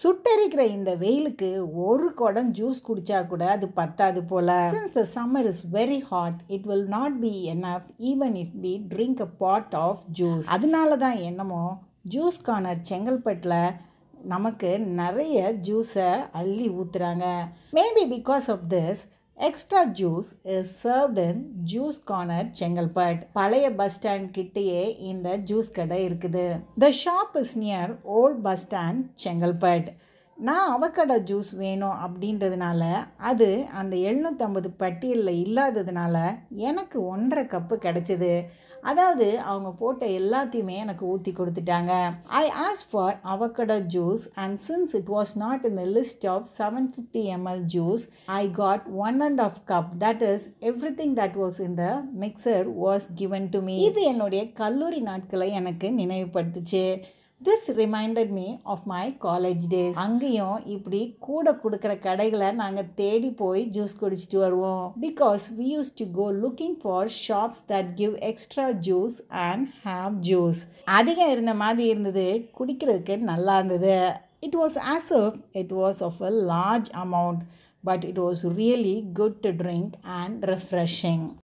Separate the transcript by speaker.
Speaker 1: சுட்டெரிக்கிற இந்த வெயிலுக்கு ஒரு குடம் ஜூஸ் குடிச்சா கூட அது பத்தாது போல. Since the summer is very hot, it will not be enough even if we drink a pot of juice. அதனால தான் என்னமோ ஜூஸ் கார்னர் செங்கல்பட்டில் நமக்கு நிறைய ஜூஸை அள்ளி ஊற்றுறாங்க. Maybe because of this extra juice is served in juice corner Chengalpattu. பழைய பஸ் ஸ்டாண்ட் கிட்டேயே இந்த ஜூஸ் கடை இருக்குது. The shop is near old bus stand Chengalpattu. நான் அவக்கடா ஜூஸ் வேணும் அப்படின்றதுனால அது அந்த 750 பட்டியலில் இல்லாததுனால எனக்கு 1.5 கப்பு கிடச்சிது. அதாவது அவங்க போட்ட எல்லாத்தையுமே எனக்கு ஊற்றி கொடுத்துட்டாங்க. I ask for avocado juice and since it was not in the list of 750 ml juice I got 1.5 cup. That is everything that was in the mixer was given to me. இது என்னுடைய கல்லூரி நாட்களை எனக்கு நினைவுபடுத்துச்சு. This reminded me of my college days. அங்கேயும் இப்படி கூட கொடுக்குற கடைகளை நாங்கள் தேடி போய் ஜூஸ் குடிச்சிட்டு வருவோம். Because we used to go looking for shops that give extra juice and have juice. அதிகம் இருந்த மாதிரி இருந்தது, குடிக்கிறதுக்கு நல்லா இருந்தது. It was as if it was of a large amount, but it was really good to drink and refreshing.